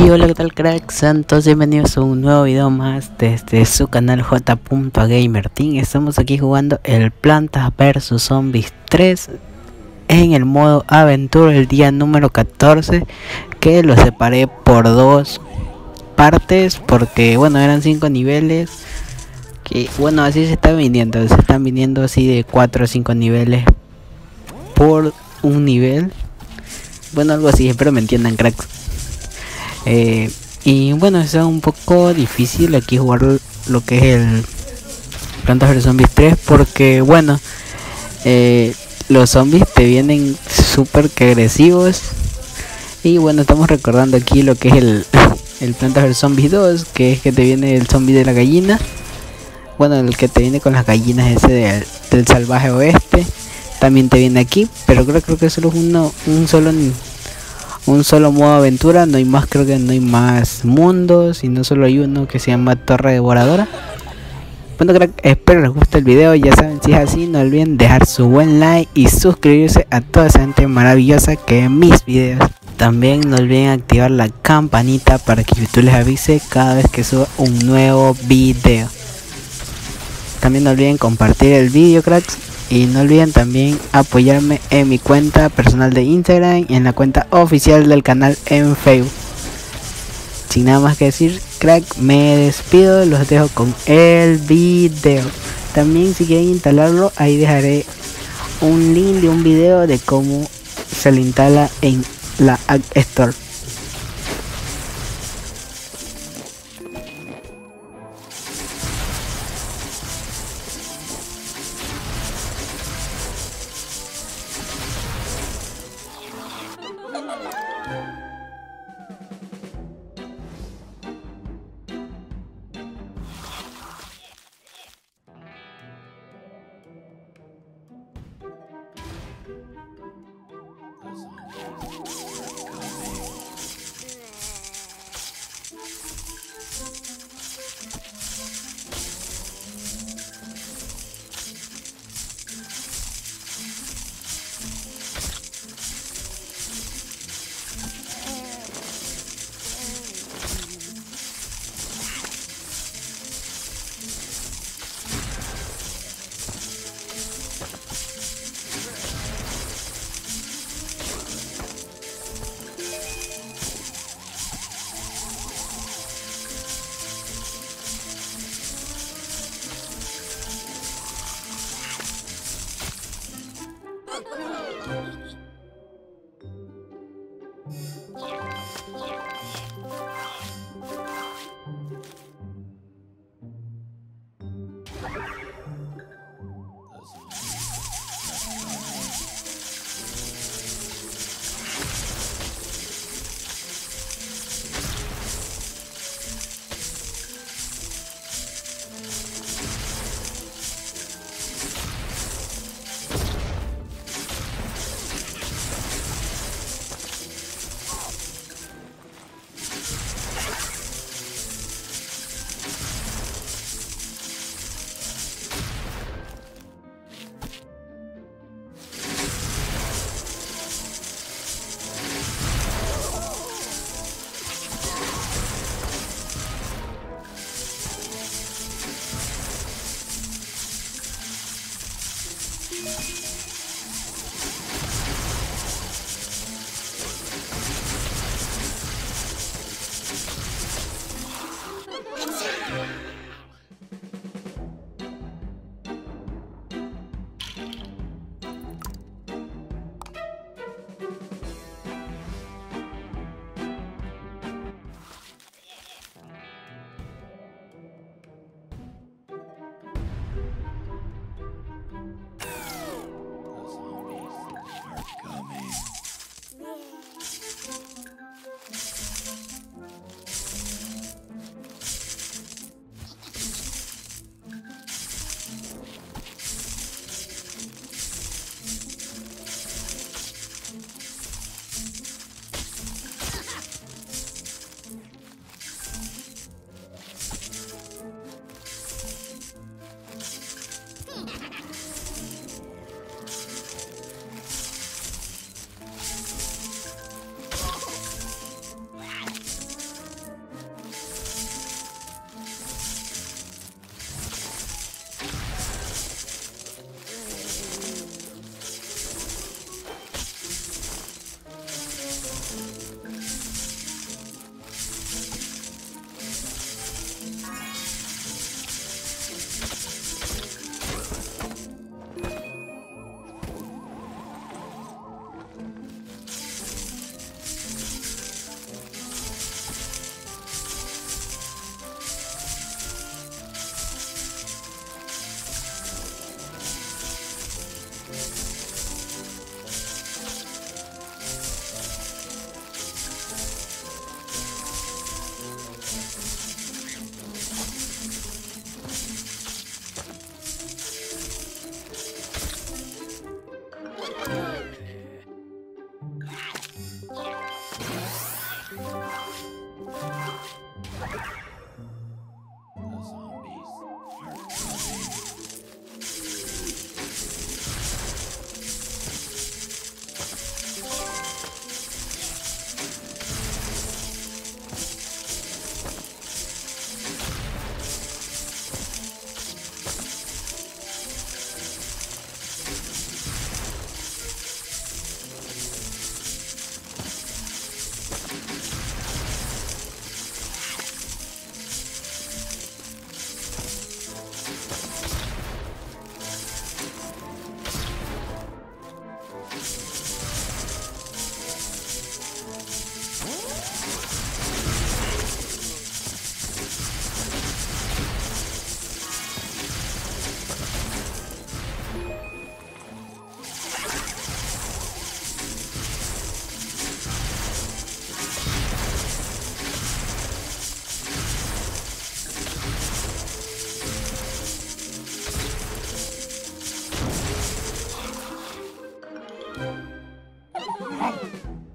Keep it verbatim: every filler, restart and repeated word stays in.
hola, ¿qué tal, cracks? Santos, bienvenidos a un nuevo video más desde su canal J. Gamerteam. Estamos aquí jugando el Plantas versus. Zombies tres en el modo aventura, el día número catorce, que lo separé por dos partes porque bueno, eran cinco niveles, que bueno, así se está viniendo, se están viniendo así de cuatro o cinco niveles por un nivel, bueno, algo así, espero me entiendan, cracks. Eh, y bueno, es un poco difícil aquí jugar lo que es el Plantas versus. Zombies tres porque bueno, eh, los zombies te vienen súper que agresivos. Y bueno, estamos recordando aquí lo que es el, el Plantas versus. Zombies dos, que es que te viene el zombie de la gallina. Bueno, el que te viene con las gallinas, ese del, del salvaje oeste, también te viene aquí, pero creo, creo que solo es uno, un solo un solo modo aventura, no hay más, creo que no hay más mundos, y no solo hay uno que se llama Torre Devoradora. Bueno, crack, espero les guste el video. Ya saben, si es así, no olviden dejar su buen like y suscribirse a toda esa gente maravillosa que ve mis videos. También no olviden activar la campanita para que YouTube les avise cada vez que suba un nuevo video. También no olviden compartir el video, cracks, y no olviden también apoyarme en mi cuenta personal de Instagram y en la cuenta oficial del canal en Facebook. Sin nada más que decir, crack, me despido, los dejo con el video. También si quieren instalarlo, ahí dejaré un link de un video de cómo se le instala en la App Store. Bye.